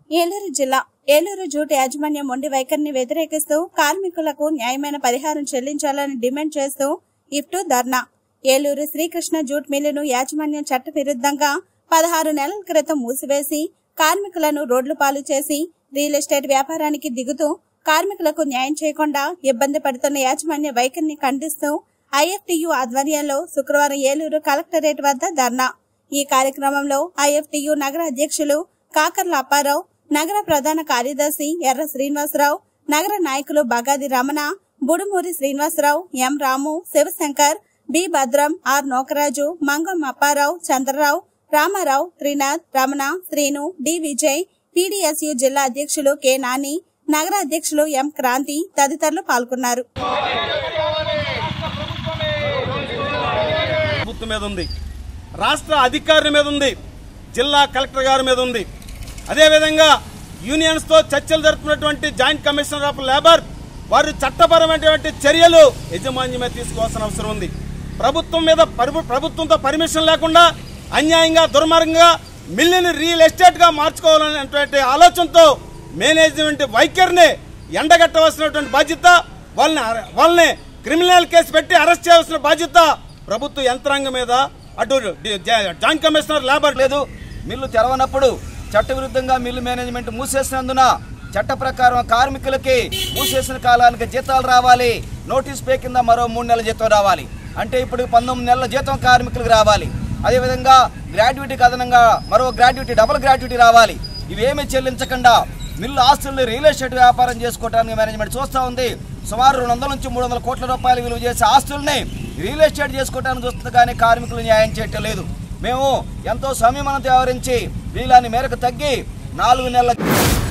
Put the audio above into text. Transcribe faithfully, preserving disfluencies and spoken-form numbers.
ఏలూరు జిల్లా ఏలూరు జూట్ యాజమాన్యం మొండి వైఖరిని వ్యతిరేకిస్తూ కార్మికులకు న్యాయమైన పరిహారం చెల్లించాలని డిమాండ్ చేస్తూ ఇఫ్టు ధర్నా. ఏలూరు శ్రీకృష్ణ జూట్ మిల్లును యాజమాన్యం చట్ట విరుద్ధంగా పదహారు నెలల క్రితం మూసివేసి కార్మికులను రోడ్లు పాలు చేసి రియల్ ఎస్టేట్ వ్యాపారానికి దిగుతూ కార్మికులకు న్యాయం చేయకుండా ఇబ్బంది పడుతున్న యాజమాన్య వైఖరిని ఖండిస్తూ ఐఎఫ్టియు ఆధ్వర్యంలో శుక్రవారం ఏలూరు కలెక్టరేట్ వద్ద ధర్నా. ఈ కార్యక్రమంలో ఐఎఫ్టియు నగర అధ్యక్షులు కాకర్ల అప్పారావు, నగర ప్రధాన కార్యదర్శి ఎర్ర శ్రీనివాసరావు, నగర నాయకులు Bagadi Ramana, Budumuri Srinivasarao, M Ramu, Sivasankar, B Bhadram, R Nokaraju, Mangam Apparao, Chandrarao, Ramarao, Trinath, Ramana, Srinu, D Vijay, PDSU జిల్లా అధ్యక్షులు కె నాని, నగర అధ్యక్షులు ఎం క్రాంతి తదితరులు పాల్గొన్నారు. రాష్ట్ర అధికారుల మీద ఉంది, జిల్లా కలెక్టర్ గారి మీద ఉంది. అదేవిధంగా యూనియన్స్ తో చర్చలు జరుపుతున్నటువంటి జాయింట్ కమిషనర్ ఆఫ్ లేబర్ వారు చట్టపరమైనటువంటి చర్యలు యజమాని మీద తీసుకోవాల్సిన అవసరం ఉంది. ప్రభుత్వం మీద ప్రభుత్వంతో పర్మిషన్ లేకుండా అన్యాయంగా దుర్మార్గంగా మిల్లుని రియల్ ఎస్టేట్ గా మార్చుకోవాలనేటువంటి ఆలోచనతో మేనేజ్మెంట్ వైఖరిని ఎండగట్టవలసినటువంటి బాధ్యత, వాళ్ళని వాళ్ళని క్రిమినల్ కేసు పెట్టి అరెస్ట్ చేయాల్సిన బాధ్యత ప్రభుత్వ యంత్రాంగం మీద. అటు జాయింట్ కమిషనర్ లేబర్ లేదు, మిల్లు తెరవనప్పుడు చట్టవిరుద్ధంగా మిల్లు మేనేజ్మెంట్ మూసేసినందున చట్ట ప్రకారం కార్మికులకి మూసేసిన కాలానికి జీతాలు రావాలి. నోటీస్ పే కింద మరో మూడు నెలల జీతం రావాలి. అంటే ఇప్పుడు పంతొమ్మిది నెలల జీతం కార్మికులకు రావాలి. అదేవిధంగా గ్రాడ్యుయేటీకి అదనంగా మరో గ్రాడ్యుయేటీ, డబుల్ గ్రాడ్యుయేటీ రావాలి. ఇవేమీ చెల్లించకుండా మిల్లు ఆస్తుల్ని రియల్ ఎస్టేట్ వ్యాపారం చేసుకోవడానికి మేనేజ్మెంట్ చూస్తూ ఉంది. సుమారు రెండు వందల నుంచి మూడు వందల కోట్ల రూపాయలు విలువ చేసే ఆస్తుల్ని రియల్ ఎస్టేట్ చేసుకోవడానికి చూస్తుంది, కానీ కార్మికులు న్యాయం చేయటం లేదు. మేము ఎంతో సంయమనం వ్యవహరించి వీళ్ళని మేరకు తగ్గి నాలుగు నెలల